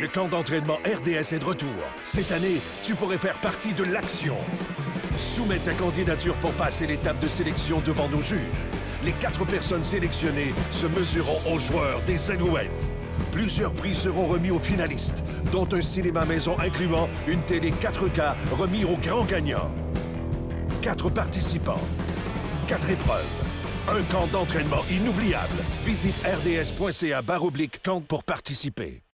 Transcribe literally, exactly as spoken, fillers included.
Le camp d'entraînement R D S est de retour. Cette année, tu pourrais faire partie de l'action. Soumets ta candidature pour passer l'étape de sélection devant nos juges. Les quatre personnes sélectionnées se mesureront aux joueurs des Alouettes. Plusieurs prix seront remis aux finalistes, dont un cinéma maison incluant une télé quatre K remis aux grands gagnants. Quatre participants, quatre épreuves, un camp d'entraînement inoubliable. Visite r d s point c a barre oblique camp pour participer.